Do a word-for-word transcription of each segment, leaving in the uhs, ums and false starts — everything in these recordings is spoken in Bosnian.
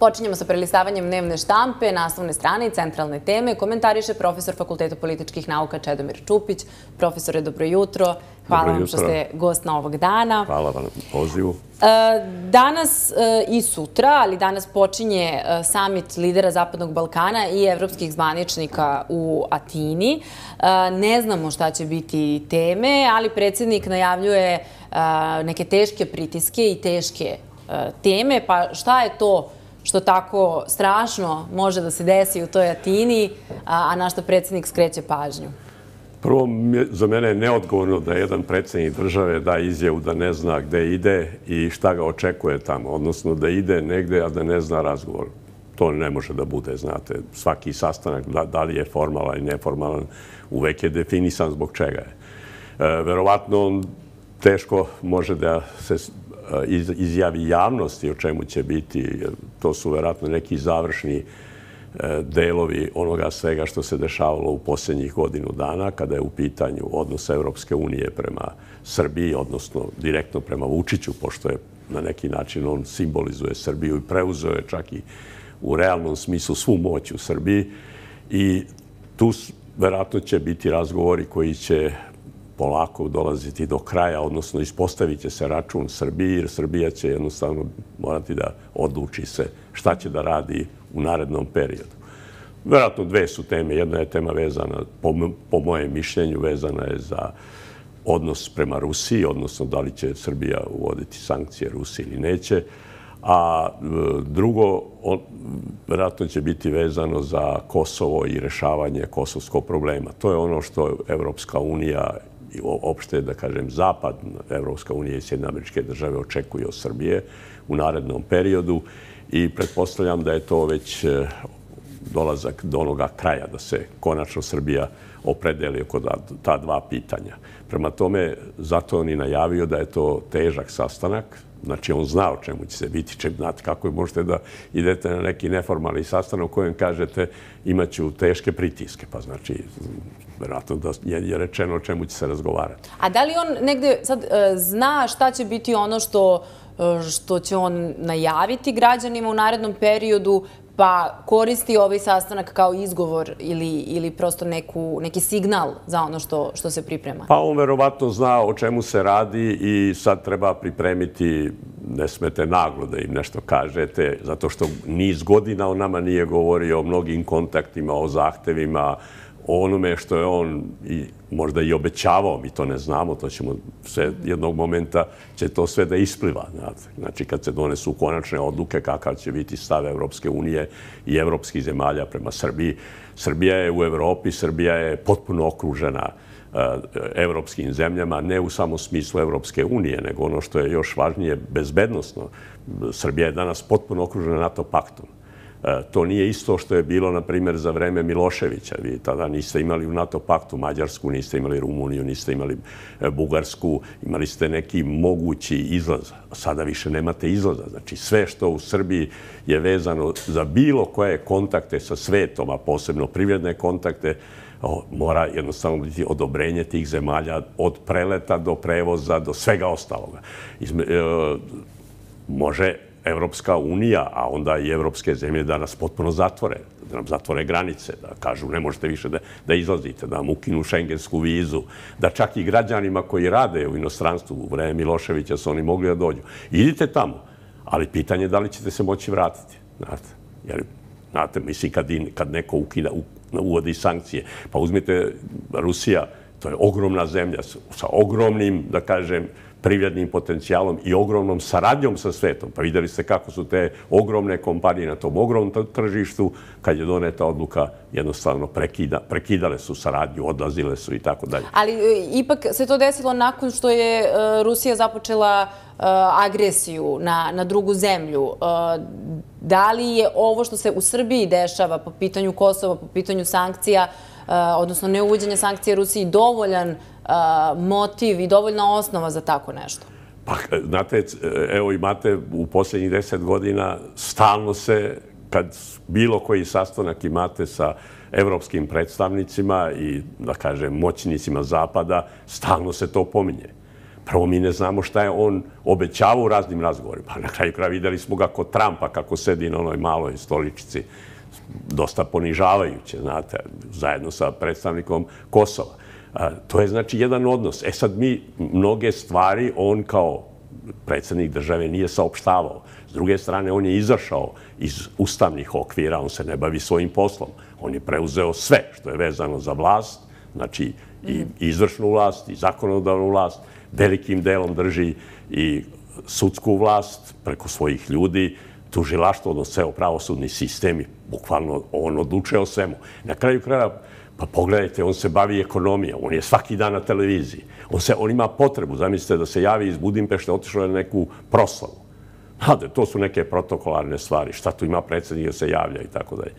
Počinjemo sa prelistavanjem dnevne štampe, naslovne strane i centralne teme. Komentariše profesor Fakulteta političkih nauka Čedomir Čupić. Profesore, dobro jutro. Hvala vam što ste gost na ovog dana. Hvala vam na pozivu. Danas i sutra, ali danas počinje samit lidera Zapadnog Balkana i evropskih zvaničnika u Atini. Ne znamo šta će biti teme, ali predsjednik najavljuje neke teške pritiske i teške teme. Pa šta je to što tako strašno može da se desi u toj Atini, a na što predsjednik skreće pažnju? Prvo, za mene je neodgovorno da jedan predsjednik države da izjavu da ne zna gde ide i šta ga očekuje tamo. Odnosno da ide negde, a da ne zna razgovor. To ne može da bude, znate. Svaki sastanak, da li je formalan i neformalan, uvek je definisan zbog čega je. Verovatno on teško može da se izjavi javnosti o čemu će biti. To su verovatno neki završni delovi onoga svega što se dešavalo u posljednjih godinu dana kada je u pitanju odnos Evropske unije prema Srbiji, odnosno direktno prema Vučiću, pošto je na neki način on simbolizuje Srbiju i preuzeo je čak i u realnom smislu svu moć u Srbiji. I tu verovatno će biti razgovori koji će polako dolaziti do kraja, odnosno ispostavit će se račun Srbiji, jer Srbija će jednostavno morati da odluči se šta će da radi u narednom periodu. Verovatno dve su teme. Jedna je tema vezana, po mojem mišljenju, vezana je za odnos prema Rusiji, odnosno da li će Srbija uvoditi sankcije Rusiji ili neće. A drugo, verovatno će biti vezano za Kosovo i rešavanje kosovskog problema. To je ono što Evropska unija i opšte, da kažem, Zapad, Evropska unija i Sjedinjene Američke Države očekuju od Srbije u narednom periodu i pretpostavljam da je to već dolazak do onoga kraja, da se konačno Srbija opredeli oko ta dva pitanja. Prema tome, zato on i najavio da je to težak sastanak. Znači, on zna o čemu će se biti. Znate kako možete da idete na neki neformalni sastanak u kojem kažete imaću teške pritiske. Pa znači, verovatno da je rečeno o čemu će se razgovarati. A da li on negde sad zna šta će biti ono što što će on najaviti građanima u narednom periodu, pa koristi ovaj sastanak kao izgovor ili prosto neki signal za ono što se priprema? Pa on verovatno zna o čemu se radi i sad treba pripremiti, ne smete naglo da im nešto kažete, zato što niz godina on nama nije govorio o mnogim kontaktima, o zahtevima, o onome što je on možda i obećavao, mi to ne znamo, to ćemo sve jednog momenta će to sve da ispliva. Znači, kad se donesu konačne odluke kakav će biti stav Evropske unije i evropskih zemalja prema Srbiji. Srbija je u Evropi, Srbija je potpuno okružena evropskim zemljama, ne u samom smislu Evropske unije, nego ono što je još važnije, bezbednosno. Srbija je danas potpuno okružena NATO paktom. To nije isto što je bilo, na primjer, za vreme Miloševića. Vi tada niste imali u NATO paktu Mađarsku, niste imali Rumuniju, niste imali Bugarsku, imali ste neki mogući izlaz. Sada više nemate izlaza. Znači, sve što u Srbiji je vezano za bilo koje kontakte sa svetom, a posebno privredne kontakte, mora jednostavno biti odobrenje tih zemalja od preleta do prevoza, do svega ostaloga. Može Evropska unija, a onda i evropske zemlje da nas potpuno zatvore, da nam zatvore granice, da kažu ne možete više da izlazite, da nam ukinu šengensku vizu, da čak i građanima koji rade u inostranstvu u vreme Miloševića su oni mogli da dođu. Idite tamo, ali pitanje je da li ćete se moći vratiti. Jer, znate, mislim, kad neko uvodi sankcije, pa uzmite Rusija, to je ogromna zemlja sa ogromnim, da kažem, privrednim potencijalom i ogromnom saradnjom sa svetom. Pa vidjeli ste kako su te ogromne kompanije na tom ogromnom tržištu, kad je doneta odluka, jednostavno prekidale su saradnju, odlazile su i tako dalje. Ali ipak se to desilo nakon što je Rusija započela agresiju na drugu zemlju. Da li je ovo što se u Srbiji dešava po pitanju Kosova, po pitanju sankcija, odnosno neuvođenja sankcija Rusiji, dovoljan motiv i dovoljna osnova za tako nešto? Pa, znate, evo imate u posljednjih deset godina stalno se, kad bilo koji sastanak imate sa evropskim predstavnicima i, da kažem, moćnicima Zapada, stalno se to pominje. Prvo, mi ne znamo šta je on obećavao u raznim razgovorima. Pa na kraju kraja videli smo ga kod Trumpa kako sedi na onoj maloj stoličici. Dosta ponižavajuće, znate, zajedno sa predstavnikom Kosova. To je znači jedan odnos. E sad mi mnoge stvari on kao predsjednik države nije saopštavao. S druge strane, on je izašao iz ustavnih okvira, on se ne bavi svojim poslom. On je preuzeo sve što je vezano za vlast, znači i izvršnu vlast, i zakonodavnu vlast, velikim delom drži i sudsku vlast preko svojih ljudi, tužilaštvo, odnosno ceo pravosudni sistem i bukvalno on odlučuje o svemu. Na kraju kraja, pa pogledajte, on se bavi ekonomijom, on je svaki dan na televiziji. On, se, on ima potrebu, zamislite, da se javi iz Budimpešte, otišao je na neku proslavu. Znate, to su neke protokolarne stvari, šta tu ima predsjednik da se javlja i tako dalje.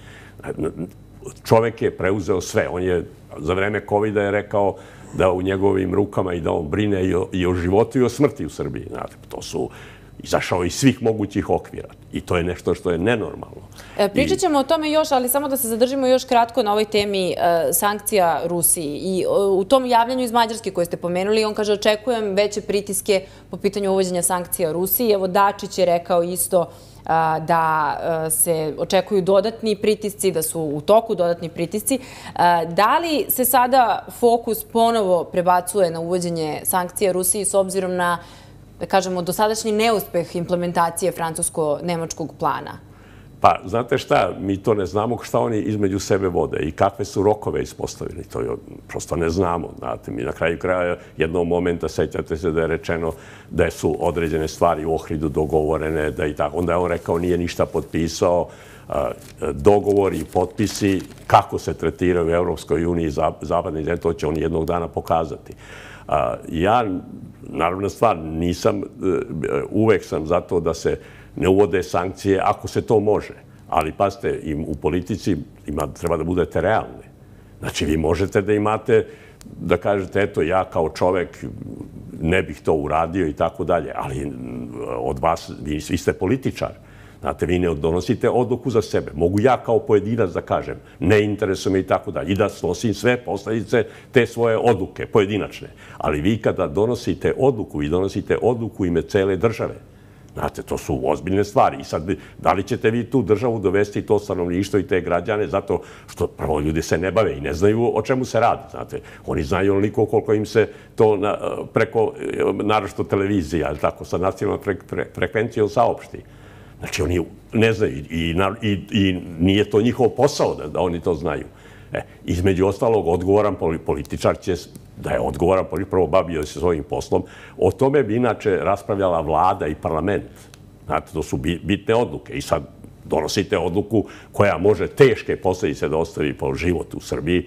Čovek je preuzeo sve. On je za vreme kovida je rekao da u njegovim rukama i da on brine i o, i o životu i o smrti u Srbiji. Znate, to su izašao iz svih mogućih okvira. I to je nešto što je nenormalno. E, pričat ćemo o tome još, ali samo da se zadržimo još kratko na ovoj temi e, sankcija Rusiji. I e, u tom javljanju iz Mađarske koje ste pomenuli, on kaže očekujem veće pritiske po pitanju uvođenja sankcija Rusiji. Evo Dačić je rekao isto a, da a, se očekuju dodatni pritisci, da su u toku dodatni pritisci. A, da li se sada fokus ponovo prebacuje na uvođenje sankcija Rusiji s obzirom na, da kažemo, dosadašnji neuspeh implementacije francusko-nemačkog plana? Pa, znate šta, mi to ne znamo šta oni između sebe vode i kakve su rokove ispostavili. To je, prosto ne znamo. Znate, mi na kraju kraja jednog momenta, sećate se da je rečeno da su određene stvari u Ohridu dogovorene, da i tako. Onda je on rekao nije ništa potpisao. Dogovori i potpisi, kako se tretiraju u Evropskoj uniji i zapadne zemlje, to će on jednog dana pokazati. Ja, naravno stvar, nisam, uvek sam za to da se ne uvode sankcije ako se to može. Ali, pazite, u politici ima, treba da budete realni. Znači, vi možete da imate, da kažete, eto, ja kao čovek ne bih to uradio i tako dalje, ali od vas, vi, vi ste političar. Znate, vi ne donosite odluku za sebe. Mogu ja kao pojedinac da kažem, ne interesuje me i tako dalje. I da snosim sve posljedice te svoje odluke, pojedinačne. Ali vi kada donosite odluku, vi donosite odluku ime cele države. Znate, to su ozbiljne stvari. I sad, da li ćete vi tu državu dovesti to stanovništvo i te građane zato što prvo ljudi se ne bave i ne znaju o čemu se radi. Znate, oni znaju onoliko koliko im se to na, preko, naročito televizije, ali tako, sa nacionalnom fre, fre, frekvencijom saopšti. Znači, oni ne znaju i, i, i nije to njihov posao da, da oni to znaju. E, između ostalog, odgovoran političar će, da je odgovoran političar, prvo bavio se svojim poslom. O tome bi inače raspravljala vlada i parlament. Znate, to su bitne odluke. I sad donosite odluku koja može teške posljedice da ostavi po život u Srbiji.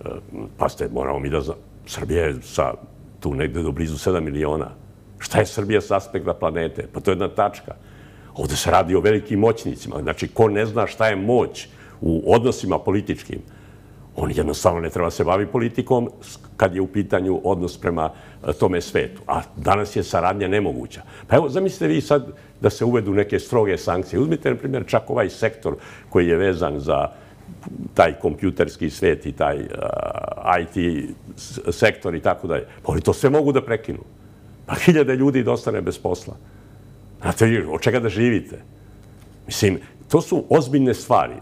Pa ste, moramo mi da znam, Srbija je sa tu negde do blizu sedam miliona. Šta je Srbija s aspekta planete? Pa to je jedna tačka. Ovdje se radi o velikim moćnicima. Znači, ko ne zna šta je moć u odnosima političkim, on jednostavno ne treba se bavi politikom kad je u pitanju odnos prema tome svetu. A danas je saradnja nemoguća. Pa evo, zamislite vi sad da se uvedu neke stroge sankcije. Uzmite, na primjer, čak ovaj sektor koji je vezan za taj kompjuterski svet i taj uh, I T sektor i tako dalje. Pa oni to sve mogu da prekinu. Pa hiljade ljudi dostane bez posla. Znate vi, od čega da živite? Mislim, to su ozbiljne stvari.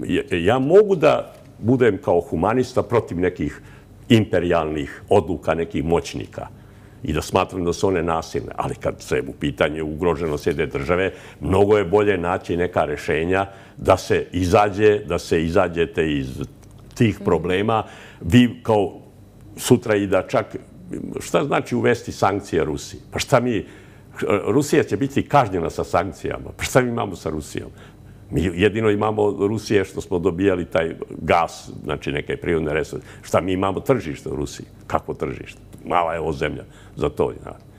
Ja mogu da budem kao humanista protiv nekih imperijalnih odluka, nekih moćnika i da smatram da su one nasilne. Ali kad se u pitanju ugroženost jedne države, mnogo je bolje naći neka rešenja da se izađe, da se izađete iz tih problema. Vi kao sutra i da čak, šta znači uvesti sankcije Rusiji? Pa šta mi, Rusija će biti kažnjena sa sankcijama. Pa šta mi imamo sa Rusijom? Mi jedino imamo Rusije što smo dobijali taj gas, znači neke prirodne resurse. Šta mi imamo tržište u Rusiji? Kakvo tržište? Mala je ovo zemlja za to.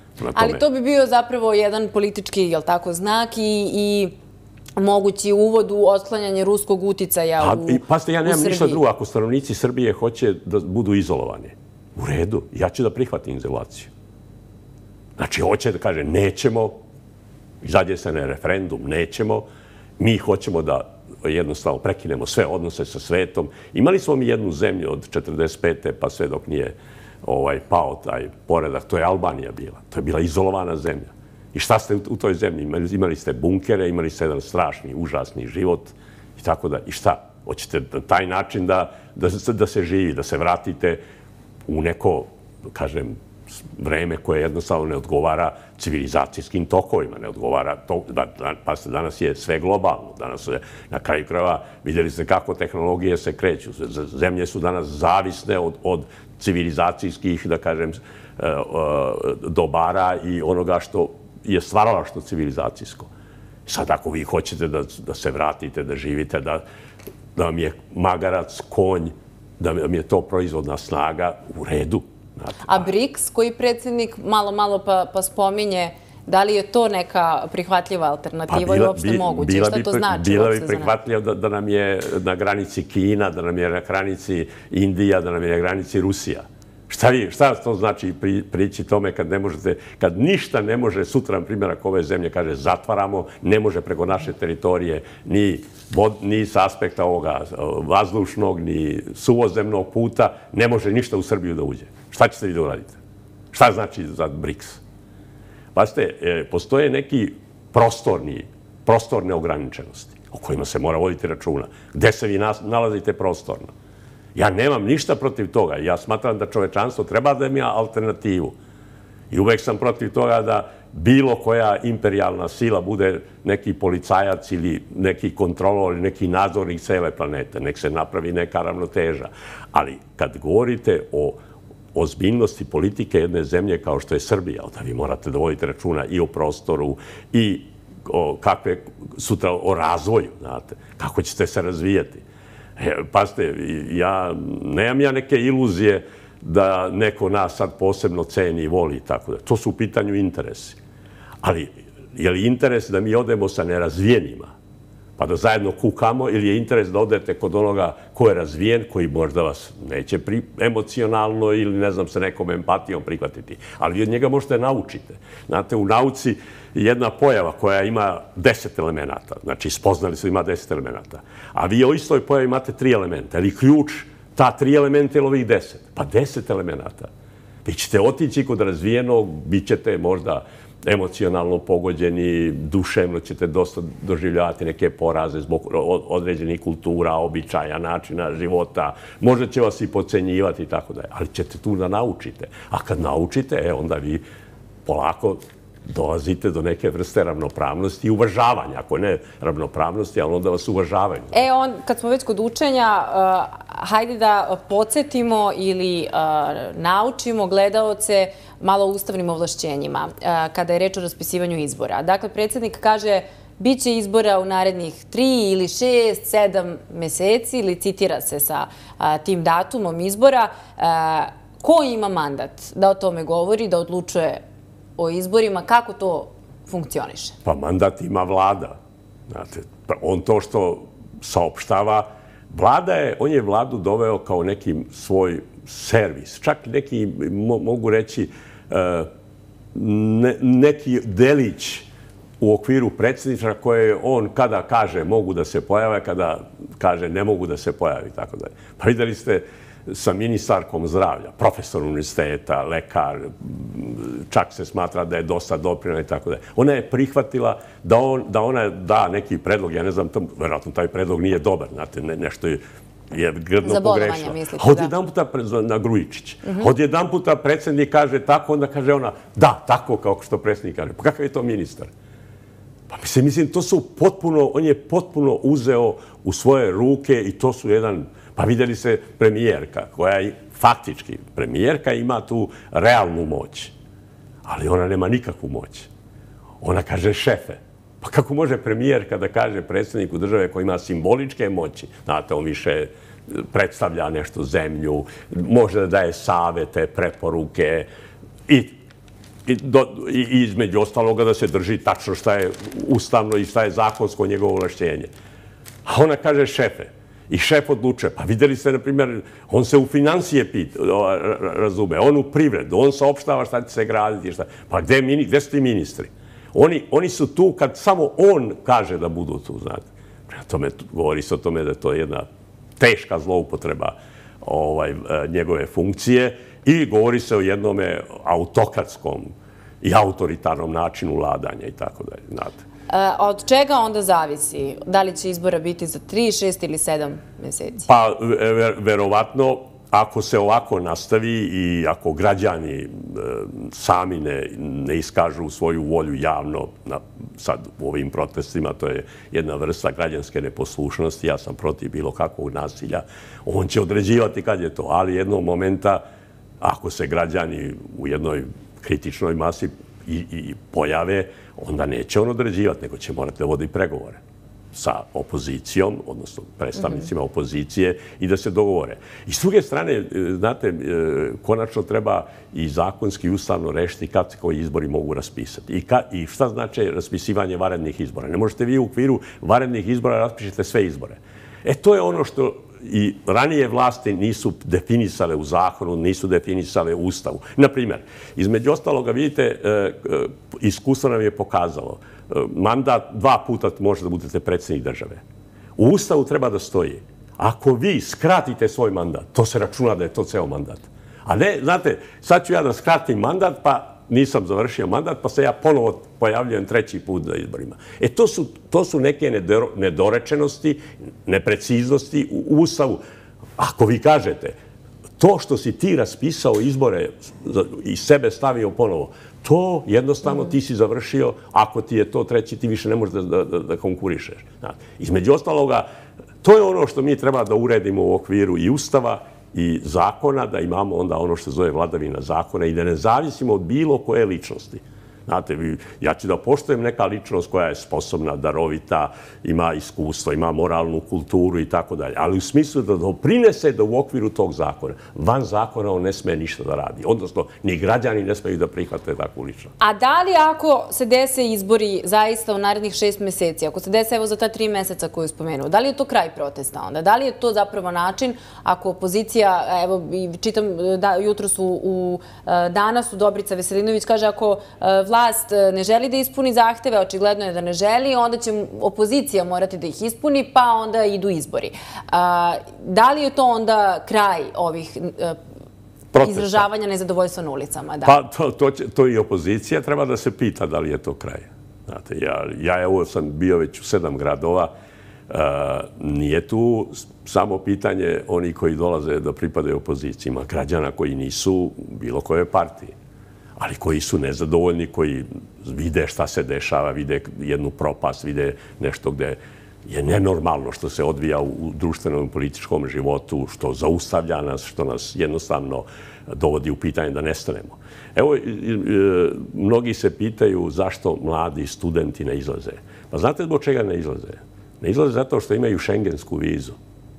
Ali to bi bio zapravo jedan politički, jel tako, znak i, i mogući uvod u otklanjanje ruskog uticaja u, u Pazite, ja nemam ništa drugo. Ako stanovnici Srbije hoće da budu izolovani, u redu, ja ću da prihvatim izolaciju. Znači, hoće da kaže, nećemo, izađe se na referendum, nećemo, mi hoćemo da jednostavno prekinemo sve odnose sa svetom. Imali smo mi jednu zemlju od četrdeset pete pa sve dok nije pao taj poredak. To je Albanija bila. To je bila izolovana zemlja. I šta ste u toj zemlji? Imali ste bunkere, imali ste jedan strašni, užasni život i tako da. I šta? Hoćete na taj način da se živi, da se vratite u neko, kažem, vreme koje jednostavno ne odgovara civilizacijskim tokovima, ne odgovara to, pa se danas je sve globalno, danas je na kraju krajeva, vidjeli ste kako tehnologije se kreću, zemlje su danas zavisne od civilizacijskih, da kažem, dobara i onoga što je stvaralaštvo civilizacijsko. Sad ako vi hoćete da se vratite, da živite, da vam je magarac, konj, da vam je to proizvodna snaga, u redu. A BRICS, koji predsjednik malo, malo pa spominje, da li je to neka prihvatljiva alternativa i uopšte moguće? Šta to znači? Bila bi prihvatljiva da nam je na granici Kina, da nam je na granici Indija, da nam je na granici Rusija. Šta to znači prići tome kad ne možete, kad ništa ne može, sutra, na primjer, ako ove zemlje kaže zatvaramo, ne može preko naše teritorije ni sa aspekta ovoga vazdušnog, ni suvozemnog puta, ne može ništa u Srbiju da uđe. Šta ćete vi da uradite? Šta znači za BRICS? Pazite, postoje neki prostorni, prostorne ograničenosti o kojima se mora voditi računa. Gde se vi nalazite prostorno? Ja nemam ništa protiv toga. Ja smatram da čovečanstvo treba da ima alternativu. I uvek sam protiv toga da bilo koja imperijalna sila bude neki policajac ili neki kontrolor ili neki nadzornik cele planete. Nek se napravi neka ravnoteža. Ali kad govorite o ozbiljnosti politike jedne zemlje kao što je Srbija, da vi morate da vodite računa i o prostoru i kakve sutra o razvoju, znate, kako ćete se razvijati. Pazite, ja nemam ja neke iluzije da neko nas sad posebno ceni i voli i tako da. To su u pitanju interesi. Ali je li interes da mi odemo sa nerazvijenima pa da zajedno kukamo ili je interes da odete kod onoga ko je razvijen, koji možda vas neće emocionalno ili ne znam se nekom empatijom prihvatiti. Ali vi od njega možete naučite. Znate, u nauci jedna pojava koja ima deset elemenata, znači spoznali su ima deset elemenata, a vi o istoj pojavi imate tri elementa. Ali ključ ta tri elementa ili ovih deset? Pa deset elemenata. Vi ćete otići kod razvijenog, bit ćete možda emocionalno pogođeni, duševno ćete dosta doživljavati neke poraze zbog određenih kultura, običaja, načina života. Možda će vas i podcenjivati i tako da je. Ali ćete tu da naučite. A kad naučite, e, onda vi polako dolazite do neke vrste ravnopravnosti i uvažavanja. Ako ne ravnopravnosti, ali onda vas uvažavaju. E, on, kad smo već kod učenja, hajde da podsjetimo ili naučimo gledaoce malo o ustavnim ovlašćenjima kada je reč o raspisivanju izbora. Dakle, predsjednik kaže bit će izbora u narednih tri ili šest, sedam meseci ili citira se sa tim datumom izbora. Ko ima mandat da o tome govori, da odlučuje o izborima, kako to funkcioniše? Pa mandat ima vlada. Znate, on to što saopštava, vlada je, on je vladu doveo kao neki svoj servis. Čak neki, mogu reći, neki delić u okviru predsjedništva koje on kada kaže mogu da se pojave, kada kaže ne mogu da se pojavi, tako da je. Pa vidjeli ste sa ministarkom zdravlja, profesor univerziteta, lekar, čak se smatra da je dosta doprinela i tako da je. Ona je prihvatila da ona da neki predlog, ja ne znam, vjerojatno taj predlog nije dobar, znate, nešto je grdno pogrešno. Od jedan puta na Grujičić. Od jedan puta predsjednik kaže tako, onda kaže ona da, tako kao što predsjednik kaže. Pa kakav je to ministar? Pa mislim, to su potpuno, on je potpuno uzeo u svoje ruke i to su jedan. Pa vidjeli se premijerka, koja je faktički, premijerka ima tu realnu moć, ali ona nema nikakvu moć. Ona kaže šefe. Pa kako može premijerka da kaže predsjedniku države koji ima simboličke moći? Znate, on više predstavlja nešto zemlju, može da daje savete, preporuke i između ostaloga da se drži tačno šta je ustavno i šta je zakonsko njegovo ovlašćenje. A ona kaže šefe. I šef odlučuje. Pa vidjeli ste, na primjer, on se u financije razume, on u privredu, on saopštava šta će se graditi. Pa gde su ti ministri? Oni su tu kad samo on kaže da budu tu, znate. Prema tome, govori se o tome da je to jedna teška zloupotreba njegove funkcije I govori se o jednome autokratskom i autoritarnom načinu vladanja i tako dalje, znate. Od čega onda zavisi? Da li će izbora biti za tri, šest ili sedam meseci? Pa, verovatno, ako se ovako nastavi i ako građani sami ne iskažu svoju volju javno, sad u ovim protestima, to je jedna vrsta građanske neposlušnosti, ja sam protiv bilo kakvog nasilja, on će određivati kad je to, ali jednog momenta, ako se građani u jednoj kritičnoj masi i pojave, onda neće on određivati, nego će morati da vodi pregovore sa opozicijom, odnosno predstavnicima opozicije i da se dogovore. I s druge strane, znate, konačno treba i zakonski i ustavno rešiti kad se koji izbori mogu raspisati. I šta znači raspisivanje vanrednih izbora? Ne možete vi u okviru vanrednih izbora raspišete sve izbore. E, to je ono što i ranije vlasti nisu definisale u zakonu, nisu definisale u ustavu. Naprimjer, između ostaloga, vidite, iskustvo nam je pokazalo, mandat dva puta možete da budete predsjednik države. U ustavu treba da stoji, ako vi skratite svoj mandat, to se računa da je to ceo mandat. A ne, znate, sad ću ja da skratim mandat, pa nisam završio mandat, pa se ja ponovo pojavljujem treći put za izborima. E, to su neke nedorečenosti, nepreciznosti u ustavu. Ako vi kažete, to što si ti raspisao izbore i sebe stavio ponovo, to jednostavno ti si završio, ako ti je to treći, ti više ne možeš da konkurišeš. Između ostaloga, to je ono što mi treba da uredimo u okviru i ustava i zakona, da imamo onda ono što zove vladavina zakona i da ne zavisimo od bilo koje ličnosti. Znate, ja ću da poštujem neka ličnost koja je sposobna, darovita, ima iskustvo, ima moralnu kulturu i tako dalje, ali u smislu da doprinese da u okviru tog zakona, van zakona on ne sme ništa da radi. Odnosno, ni građani ne smeju da prihvate takvu ličnost. A da li ako se dese izbori zaista u narednih šest meseci, ako se dese evo za ta tri meseca koju spomenuo, da li je to kraj protesta onda? Da li je to zapravo način ako opozicija, evo čitam jutro su u danas u Dobrica Veselinović kaže ako vlast vlast ne želi da ispuni zahteve, očigledno je da ne želi, onda će opozicija morati da ih ispuni, pa onda idu izbori. Da li je to onda kraj ovih izražavanja nezadovoljstva na ulicama? Pa to i opozicija treba da se pita da li je to kraj. Ja evo sam bio već u sedam gradova, nije tu samo pitanje oni koji dolaze da pripadaju opoziciji, ima građana koji nisu bilo koje partije, ali koji su nezadovoljni, koji vide šta se dešava, vide jednu propast, vide nešto gde je nenormalno što se odvija u društvenom i političkom životu, što zaustavlja nas, što nas jednostavno dovodi u pitanje da nestanemo. Evo, mnogi se pitaju zašto mladi studenti ne izlaze. Pa znate zbog čega ne izlaze? Ne izlaze zato što imaju šengensku vizu.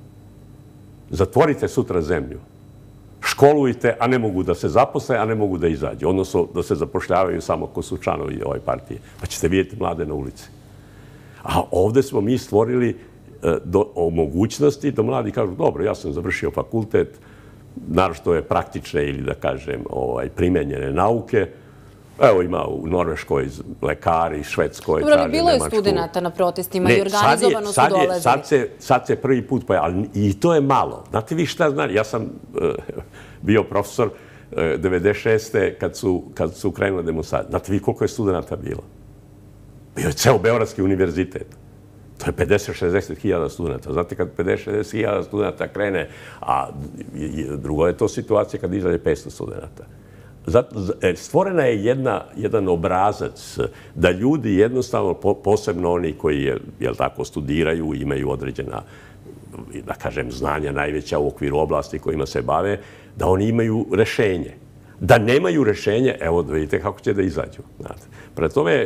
Zatvorite sutra zemlju. Školujte, a ne mogu da se zaposle, a ne mogu da izađu. Odnosno da se zapošljavaju samo ko su članovi ove partije. Pa ćete vidjeti mlade na ulici. A ovde smo mi stvorili o mogućnosti da mladi kažu, dobro, ja sam završio fakultet, naročito je praktične ili da kažem primenjene nauke. Evo ima u Norveškoj lekari, Švedskoj, Dobro, ali bilo je studenta na protestima i organizovano su dolazili. Sad se prvi put pojavili, ali i to je malo. Znate vi šta znam, ja sam bio profesor devedeset šeste kad su krenule demonstracije. Znate vi koliko je studenta bilo? Bio je ceo Beogradski univerzitet. To je pedeset do šezdeset hiljada studenta. Znate, kad pedeset do šezdeset hiljada studenta krene, a drugo je to situacija kad izađe petsto studenta. Stvorena je jedan obrazac da ljudi jednostavno, posebno oni koji studiraju, imaju određena, da kažem, znanja najveća u okviru oblasti kojima se bave, da oni imaju rešenje. Da nemaju rešenje, evo da vidite kako će da izađu. Pre tome,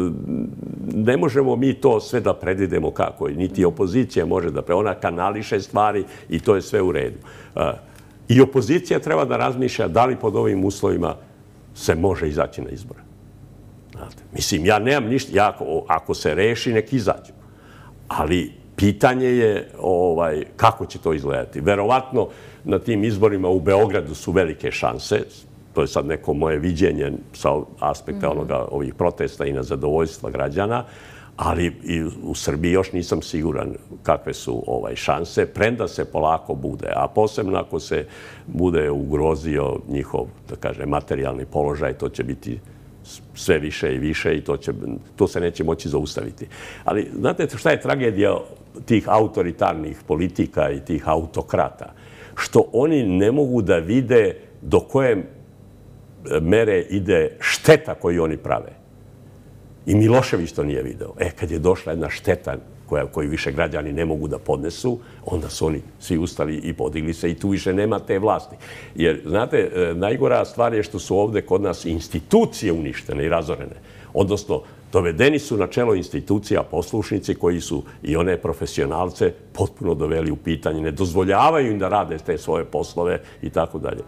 ne možemo mi to sve da predvidimo kako, niti opozicija može da predvide. Ona kanališe stvari i to je sve u redu. I opozicija treba da razmišlja da li pod ovim uslovima se može izaći na izbore. Mislim, ja nemam ništa, ako se reši, nek izađu. Ali pitanje je kako će to izgledati. Verovatno na tim izborima u Beogradu su velike šanse, to je sad neko moje viđenje sa aspekta ovih protesta i na zadovoljstva građana, ali i u Srbiji još nisam siguran kakve su šanse, premda se polako bude, a posebno ako se bude ugrozio njihov, da kažem, materijalni položaj, to će biti sve više i više i to se neće moći zaustaviti. Ali znate šta je tragedija tih autoritarnih politika i tih autokrata? Što oni ne mogu da vide do koje mere ide šteta koju oni prave. I Milošević to nije video. E, kad je došla jedna šteta koju više građani ne mogu da podnesu, onda su oni svi ustali i podigli se i tu više nema te vlasti. Jer, znate, najgora stvar je što su ovde kod nas institucije uništene i razorene. Odnosno, dovedeni su na čelo institucija poslušnici koji su i one profesionalce potpuno doveli u pitanje, ne dozvoljavaju im da rade te svoje poslove i tako dalje.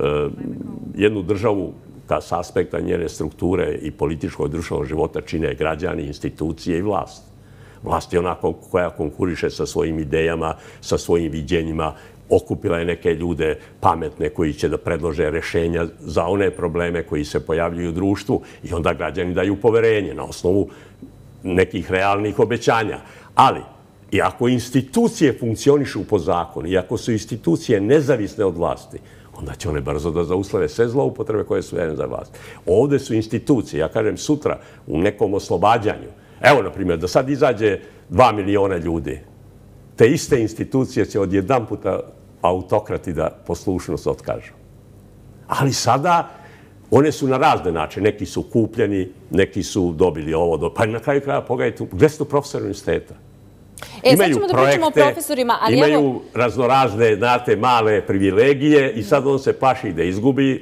Jednu državu s aspekta njene strukture i političkog društvenog života čine građani, institucije i vlast. Vlast je onako koja konkuriše sa svojim idejama, sa svojim viđenjima, okupila je neke ljude pametne koji će da predlože rešenja za one probleme koji se pojavljuju u društvu i onda građani daju poverenje na osnovu nekih realnih obećanja. Ali, i ako institucije funkcionišu po zakonu, i ako su institucije nezavisne od vlasti, onda će one brzo da zauslave sve zloupotrebe koje su vezane za vlast. Ovde su institucije, ja kažem sutra, u nekom oslobađanju. Evo, na primjer, da sad izađe dva miliona ljudi. Te iste institucije će odjedan puta autokrati da poslušnost otkažu. Ali sada one su na razne načine. Neki su kupljeni, neki su dobili ovo. Pa na kraju kraja pogledajte, gde su profesori univerziteta? E, sad ćemo da pričamo o profesorima, ali evo... Imaju raznorazne, znate, male privilegije i sad on se plaši da izgubi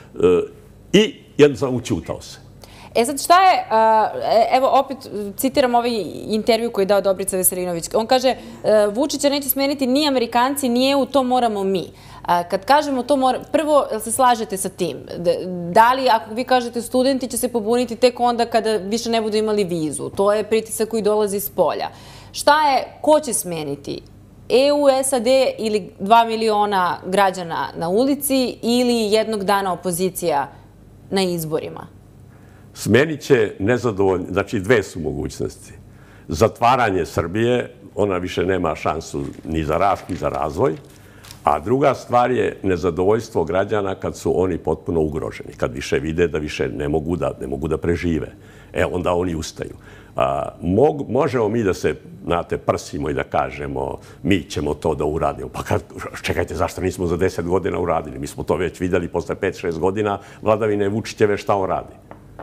i jednostavno učutao se. E sad šta je, evo opet citiram ovaj intervju koji je dao Dobrica Veselinović. On kaže, Vučića neće smeniti ni Amerikanci, ni E U, to moramo mi. Kad kažemo to moramo, prvo, jel se slažete sa tim? Da li, ako vi kažete studenti će se pobuniti tek onda kada više ne budu imali vizu? To je pritisak koji dolazi iz polja. Šta je, ko će smeniti? E U, S A D ili dva miliona građana na ulici ili jednog dana opozicija na izborima? Smenit će nezadovoljni, znači dve su mogućnosti. Zatvaranje Srbije, ona više nema šansu ni za rast, ni za razvoj, a druga stvar je nezadovoljstvo građana kad su oni potpuno ugroženi, kad više vide da više ne mogu da, ne mogu da prežive. E, onda oni ustaju. A, mog, možemo mi da se, znate, prsimo i da kažemo mi ćemo to da uradimo. Pa kad, čekajte, zašto nismo za deset godina uradili? Mi smo to već videli posle pet šest godina vladavine Vučićeve šta on radi.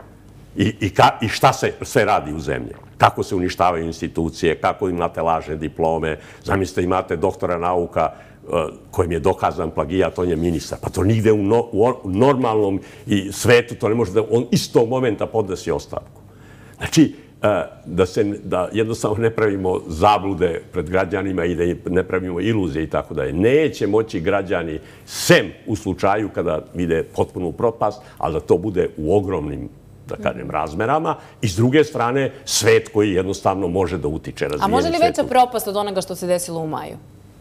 I, i, ka, i šta se sve radi u zemlji. Kako se uništavaju institucije, kako imate lažne diplome. Zamislite, imate doktora nauka kojim je dokazan plagijat, on je ministar. Pa to nigde u, no, u normalnom i svetu to ne može da on istog momenta podnesi ostavku. Znači, da, se, da jednostavno ne pravimo zablude pred građanima i da ne pravimo iluzije i tako dalje. Neće moći građani, sem u slučaju kada vide potpunu propast, ali da to bude u ogromnim, da kažem, razmerama, i s druge strane svet koji jednostavno može da utiče razvijenim svetu. A može li veća propast od onoga što se desilo u maju?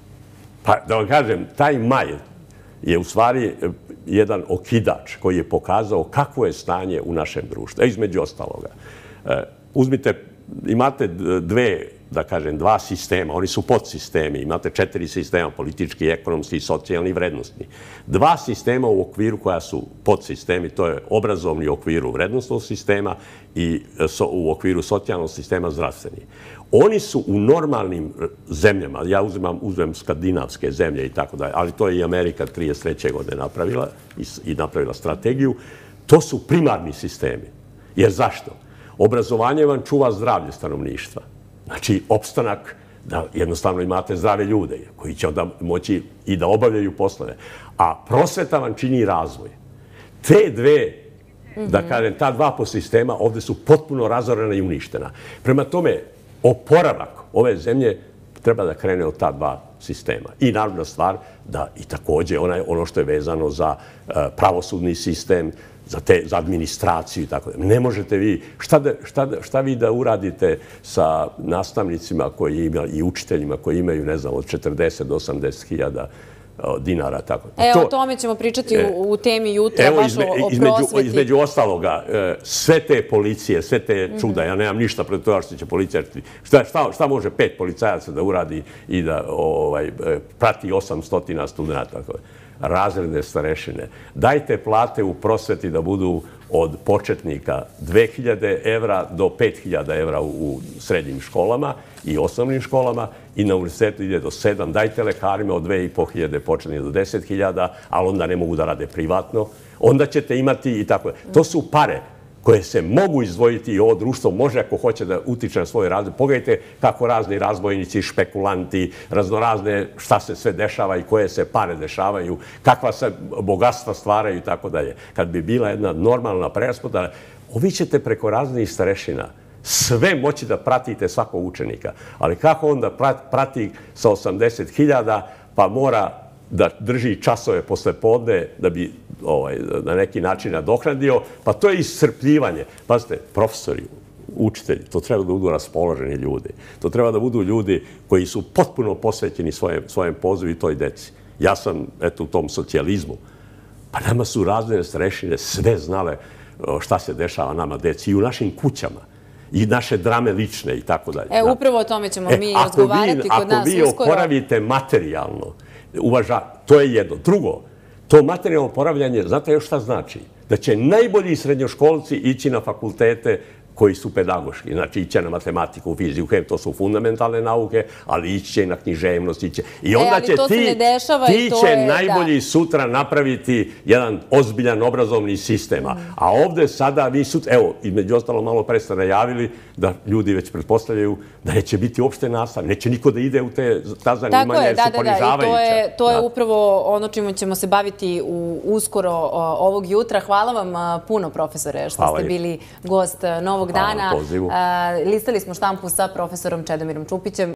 Pa da vam kažem, taj maj je u stvari jedan okidač koji je pokazao kakvo je stanje u našem društvu. E, između ostaloga. Uzmite, imate dve, da kažem, dva sistema, oni su podsistemi, imate četiri sistema, politički, ekonomski, socijalni i vrednostni. Dva sistema u okviru koja su podsistemi, to je obrazovni u okviru vrednostnog sistema i u okviru socijalnog sistema zdravstveni. Oni su u normalnim zemljama, ja uzimam, uzmem skandinavske zemlje i tako dalje, ali to je i Amerika trideset treće godine napravila i napravila strategiju, to su primarni sistemi. Jer zašto? Obrazovanje vam čuva zdravlje stanovništva. Znači, opstanak da jednostavno imate zdrave ljude koji će onda moći i da obavljaju poslove. A prosveta vam čini razvoj. Te dve, da kažem, ta dva podsistema ovde su potpuno razorena i uništena. Prema tome, oporavak ove zemlje treba da krene od ta dva sistema. I naravna stvar da i takođe ono što je vezano za pravosudni sistem, za, te, za administraciju i tako da. Ne možete vi, šta, da, šta, šta vi da uradite sa nastavnicima koji ima, i učiteljima koji imaju, ne znam, od četrdeset do osamdeset hiljada dinara. Tako. E, o tome ćemo pričati u temi jutra, baš o prosveti. Između ostaloga, sve te policije, sve te čuda, ja nemam ništa protiv toga što će policija... Šta može pet policajaca da uradi i da prati osamsto studenta? Razredne starešine. Dajte plate u prosveti da budu od početnika dve hiljade evra do pet hiljada evra u srednjim školama i osnovnim školama i na univerzitetu ide do sedam. Dajte lekarima od dve i po hiljade početnika do deset hiljada, ali onda ne mogu da rade privatno. Onda ćete imati i tako. To su pare koje se mogu izdvojiti i ovo društvo može ako hoće da utiče na svoj razvoj. Pogledajte kako razni razbojnici, špekulanti, raznorazne šta se sve dešava i koje se pare dešavaju, kakva se bogatstva stvaraju i tako dalje. Kad bi bila jedna normalna preraspodela, ovi ćete preko raznih starešina sve moći da pratite svakog učenika. Ali kako onda prati sa osamdeset hiljada pa mora da drži časove posle podne da bi na neki način nadoknadio, pa to je iscrpljivanje. Pazite, profesori, učitelji, to treba da budu raspoloženi ljudi. To treba da budu ljudi koji su potpuno posvećeni svojem pozivu i toj deci. Ja sam, eto, u tom socijalizmu. Pa nama su razne starešine sve znale šta se dešava nama deci i u našim kućama. I naše drame lične i tako dalje. E, upravo o tome ćemo mi razgovarati kod nas uskoro. Ako vi oporavite materijalno, to je jedno. Drugo, to materijalno oporavljanje, znate još šta znači? Da će najbolji srednjoškolci ići na fakultete koji su pedagoški. Znači, iće na matematiku, fiziku, to su fundamentalne nauke, ali iće i na književnost. I onda će ti će najbolji sutra napraviti jedan ozbiljan obrazovni sistem. A ovde sada vi sutra, evo, između ostalo malo pre ste najavili da ljudi već pretpostavljaju da neće biti uopšte nastave. Neće niko da ide u ta zanimanja jer su ponižavajuća. To je upravo ono čime ćemo se baviti uskoro ovog jutra. Hvala vam puno, profesore, što ste bili gost novog dana. Listali smo štampu sa profesorom Čedomirom Čupićem.